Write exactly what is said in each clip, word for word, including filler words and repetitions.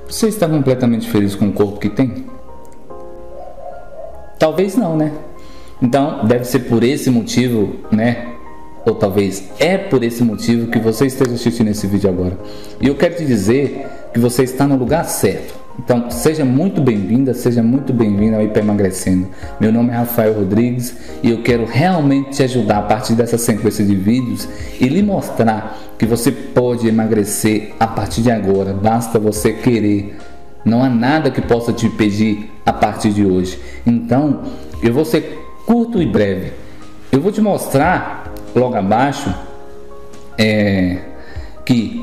Você está completamente feliz com o corpo que tem? Talvez não, né? Então, deve ser por esse motivo, né? Ou talvez é por esse motivo que você esteja assistindo esse vídeo agora. E eu quero te dizer que você está no lugar certo. Então, seja muito bem-vinda, seja muito bem-vindo ao Hiperemagrecendo. Meu nome é Rafael Rodrigues e eu quero realmente te ajudar a partir dessa sequência de vídeos e lhe mostrar que você pode emagrecer a partir de agora. Basta você querer. Não há nada que possa te impedir a partir de hoje. Então, eu vou ser curto e breve. Eu vou te mostrar logo abaixo é, que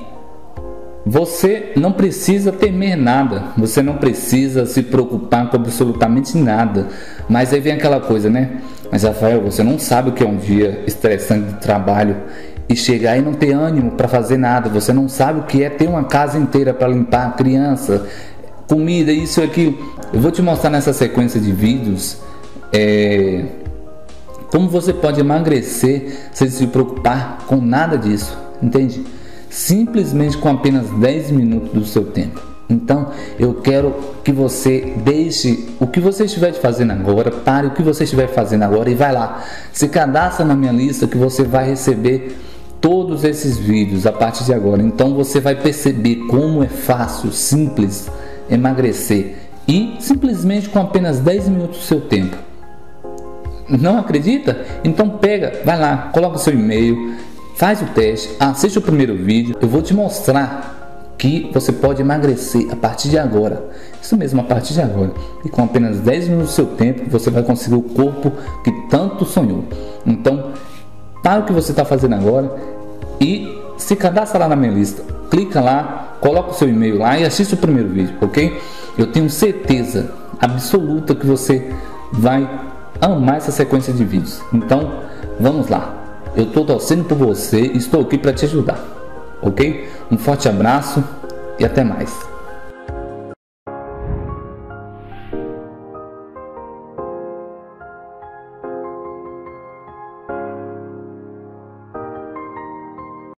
você não precisa temer nada, você não precisa se preocupar com absolutamente nada. Mas aí vem aquela coisa, né? Mas Rafael, você não sabe o que é um dia estressante de trabalho e chegar e não ter ânimo para fazer nada. Você não sabe o que é ter uma casa inteira para limpar, criança, comida, isso e aquilo. Eu vou te mostrar nessa sequência de vídeos é, como você pode emagrecer sem se preocupar com nada disso, entende? Simplesmente com apenas dez minutos do seu tempo. Então eu quero que você deixe o que você estiver fazendo agora, pare o que você estiver fazendo agora e vai lá, se cadastra na minha lista que você vai receber todos esses vídeos a partir de agora. Então você vai perceber como é fácil, simples emagrecer e simplesmente com apenas dez minutos do seu tempo. Não acredita? Então pega, vai lá, coloca o seu e-mail, faz o teste, assiste o primeiro vídeo. Eu vou te mostrar que você pode emagrecer a partir de agora. Isso mesmo, a partir de agora. E com apenas dez minutos do seu tempo, você vai conseguir o corpo que tanto sonhou. Então, para o que você está fazendo agora e se cadastra lá na minha lista. Clica lá, coloca o seu e-mail lá e assiste o primeiro vídeo, ok? Eu tenho certeza absoluta que você vai amar essa sequência de vídeos. Então, vamos lá. Eu estou torcendo por você e estou aqui para te ajudar, ok? Um forte abraço e até mais.